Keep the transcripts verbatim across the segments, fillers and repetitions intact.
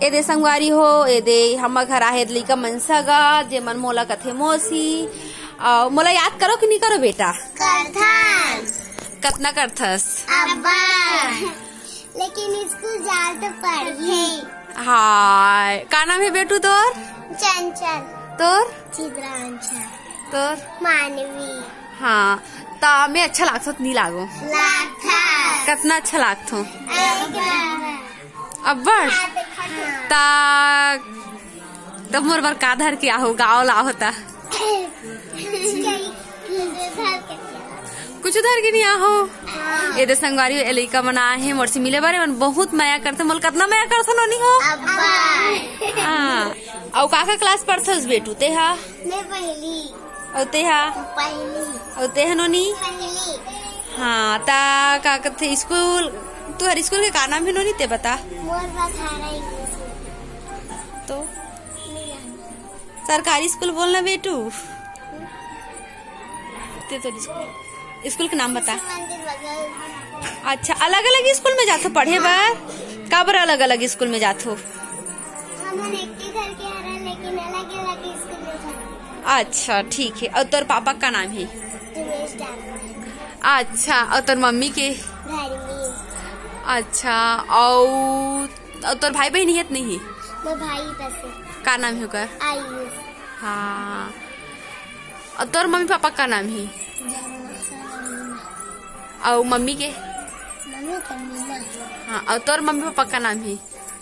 एदे संगवारी हो एदे हम घर आहे लइका मनसा गा जे मन मोला कथे मौसी और मोला याद करो कि नहीं करो बेटा? करथन। कतना करथस? अब्बा लेकिन स्कूल जाल तो पढ़ी। हाय का नाम है बेटू तोर? चंचल। तोर? चित्रांशा। तोर? मानवी। हाँ ता मैं अच्छा लागथो नहीं लागो? लागथा। कतना अच्छा लागथो? अब्बा अब्बड़ ता तब मोर बर का धर के आहो गाँव ला होता कुछ धर के नहीं आहो। ये दे संगवारी लइका मन आए हैं मोर से मिले बारे मन बहुत माया करथे। मोल कतना माया करथे नोनी हो? अब्बा हां औ का का क्लास पढ़थस बेटू ते हा? मैं पहली। औ ते हा? पहली। औ ते हा नोनी? पहली। हां ता का कथे स्कूल तू हर स्कूल के का नाम है नोनी ते बता? मोर बखारा तो सरकारी स्कूल बोलना बेटू। ते तो स्कूल स्कूल का नाम बता। मंदिर बगल। अच्छा अलग अलग स्कूल में जाथो पढ़े बर? का बर अलग अलग स्कूल में जाथो? हम एक ही घर के हरा लेकिन अलग अलग स्कूल में जाते। अच्छा ठीक है। और तोर पापा का नाम है? दिनेश डॉक्टर। अच्छा और तोर मम्मी के? धर्मी। अच्छा और तोर भाई बहन है नहीं? मैं भाई बस का नाम है ओकर? आयुष। हाँ और तोर मम्मी पापा का नाम है? और मम्मी के? मम्मी का मीना। हाँ और तोर मम्मी पापा का नाम है?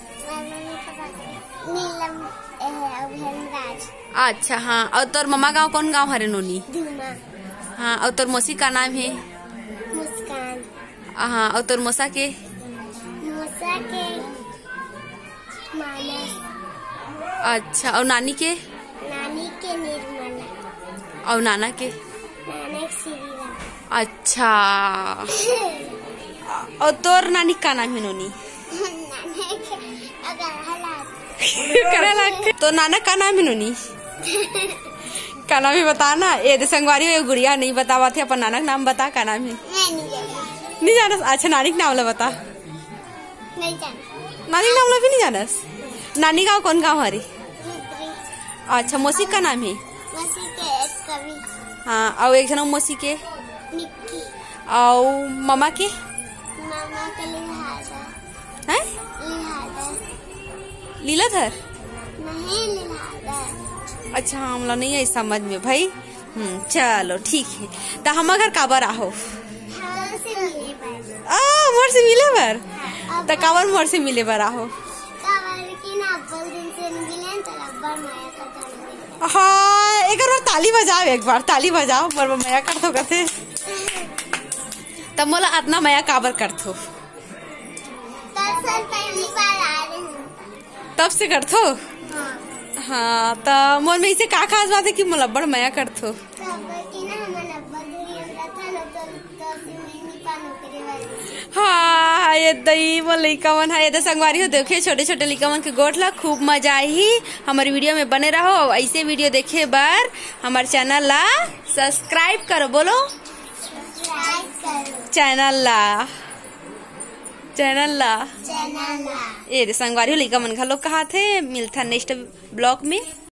नीलम अभिराज। अच्छा हाँ और तोर मम्मा गाँव कौन गाँव हरे नोनी? धुमा। हाँ और तोर मौसी का नाम है? मुस्कान। हाँ और तोर मौसा के? मूसा के मानस। अच्छा और नानी के? नानी के निर्मला। और नाना के? नाना के श्रीराम। अच्छा और तोर नानी का नाम है नोनी? नाना के अगरहला। करेला के तो नाना का नाम है नोनी? का नाम है बताना। ये दे संगवारी ये गुड़िया नहीं बतावा थे अपन नाना का नाम बता का नाम है? मैं नहीं जानती। नहीं जानस? अच्छा नानी का नाम ला बता। नहीं जानती। नानी का नाम ला भी नहीं जानस? नानी गाँव कौन गाँव हरे? रुद्री। अच्छा मौसी का नाम है? मौसी के एक कवि। हाँ और एक जन मौसी के? निक्की। और मामा के? मामा के लिहाजा। हैं? लिहाजा। लीलाधर? नहीं लिहाजा। अच्छा हमला नहीं है समझ में भाई। हम्म चलो ठीक है तो हम अगर काबर आहो? हाँ से मिले पर। आ मोर से मिले बर? तो काबर मोर से मिले बर आहो? काबर की ना अब्बल दिन से मिले तो अब्बल माया का हाँ एक बार ताली बजाओ एक बार ताली बजाओ मोर माया करथो कथे तब मोला इतना माया काबर करथो? दस साल पहली बार आ रहे हैं। तब से करथो? हाँ। हाँ तो मोर में इसे का खास बात है कि मोला बड़ माया करथो? काबर की ना हमन अब्बल दूरी हमरा था ना तो तो से नहीं पानो करे वाली। हाँ ये दई वो लइका मन है ये संगवारी हो देखे छोटे छोटे लइका मन के गोठ ला खूब मजा आई। हमारे वीडियो में बने रहो ऐसे वीडियो देखे बर हमारे चैनल ला सब्सक्राइब करो। बोलो चैनल ला चैनल ला चैनल ला। ये संगवारी हो लइका मन घलो कहा थे मिलता नेक्स्ट ब्लॉग में।